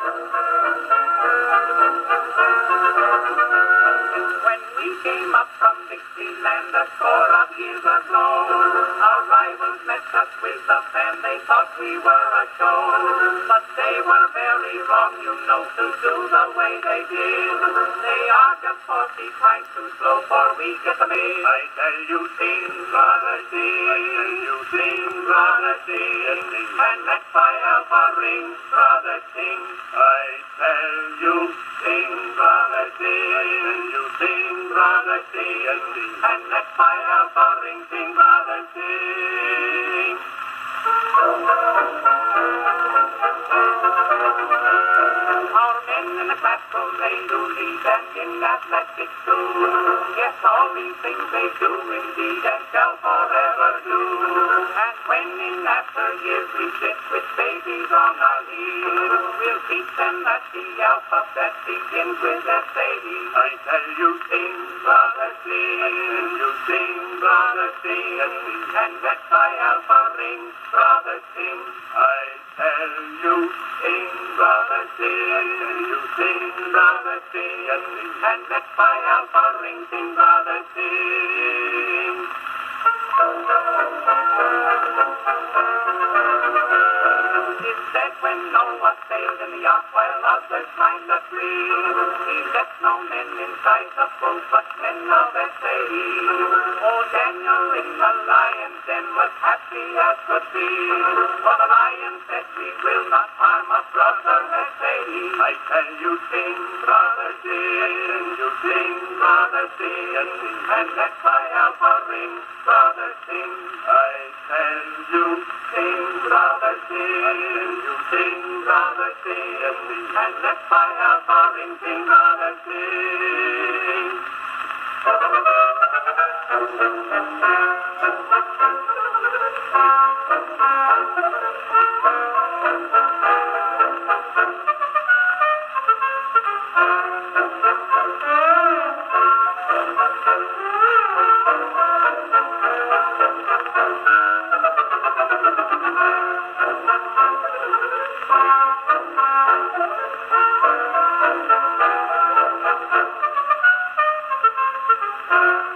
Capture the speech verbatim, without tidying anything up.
When we came up from Dixieland a score of years ago, our rivals met us with the band. They thought we were a show, but they were very wrong, you know, to do the way they did. They are just forty times too slow, for we get them in. I tell you, sing, brother, sing. I tell you, sing, brother, sing. And let's buy Alpha ring, brother, sing. I tell you, sing, brother, sing. I tell you, sing, brother, sing. And let's buy Alpha ring, sing, brother, sing. Our men in the classroom, they do lead, and in athletics too. Yes, all these things they do indeed, and shall forever do. And when in after years we sit with babies on our knees, we'll teach them that the alphabet begins with S A E. I tell you, sing, brother, sing. I tell you, sing, brother, sing. And let's buy Alpha ring, brother, sing. I tell you, sing, brother, sing. I tell you, sing, brother, sing. And let's buy Alpha ring, sing, brother, sing. It said when Noah sailed in the ark while others climbed the tree, he left no men inside the boat, but men of S A E. Oh, Daniel in the lion's den was happy as could be, for the lion said, we will not harm a brother S A E. I tell you, sing, brother, sing. I tell you, sing, brother, sing. And let's buy Alpha ring, brother, sing. I tell you, sing, brother, sing. I tell you, sing, brother, sing. And let's buy Alpha ring, sing, brother, sing. Thank you.